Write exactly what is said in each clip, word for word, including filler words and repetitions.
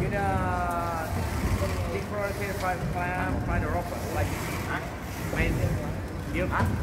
with a decorated by clam, by the rope, like main deal.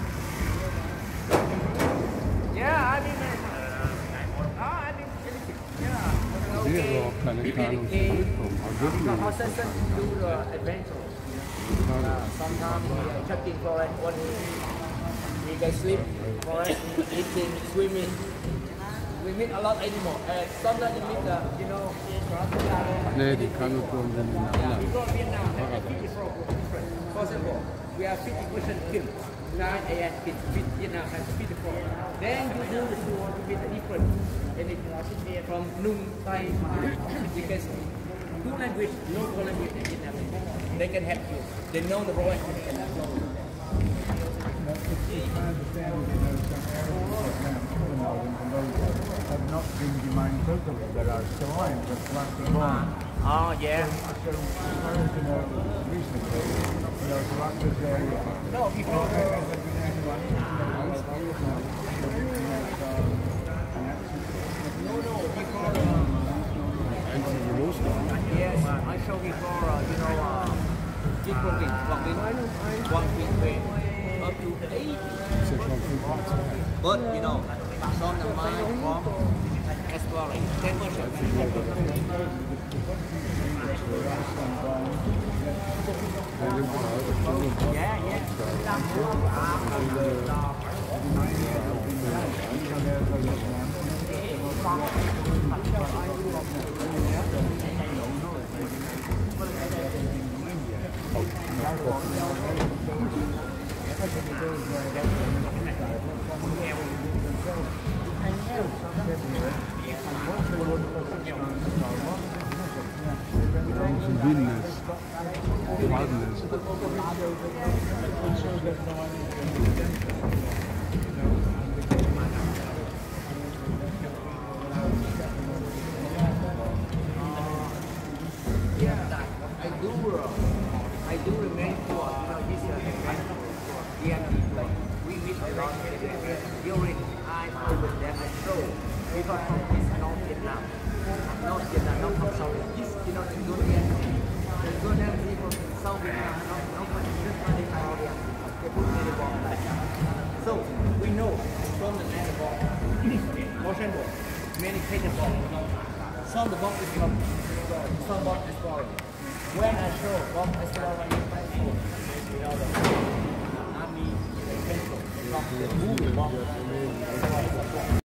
Yeah, I mean, uh, I mean, yeah. Okay. Because our session do the adventure. Uh, sometimes we are checking for it one we can sleep for it, eating, swimming. We meet a lot of animals. And sometimes we meet the, you know, 네, 가는 건 yeah, we go to Vietnam, and fifty from different. For example, we have fifty percent kill. nine A M kill, Vietnam has fifty-four. Then you do the two want to meet the different. And it from Nung, Thai, you can speak two language, local language in Vietnam. They can help you. They know the role and they can help you. It's my understanding, you know, some areas of Vietnam, even though in those have not been demined totally. There are signs of plastic bombs. Oh, yeah. So, as far as you know, recently, you know, throughout this area, no, before no areas have been anyone, you know, like Vietnam, so we can have um, an access. no, no, before, uh, yes, I showed before, uh, you know, uh, deep walking, walking, walking way, up to eighty. But, you know, some of my from exploring, ten percent. Yeah, yeah. Some wildness, wildness. Yeah, I do, uh, I do remain for, you know, this uh, D M T play. We meet a lot during I open them I show because from this North Vietnam, North Vietnam, not from South Vietnam. This, you know, the good D M T. The good D M T from South Vietnam, not, not from this one in Korea. They put many bombs like that. So, we know from the many bomb, motion bomb, many painted bomb. Some of the bomb is from some bomb exploring. When I show bomb exploring, you know, the army, the pencil, the movie bomb.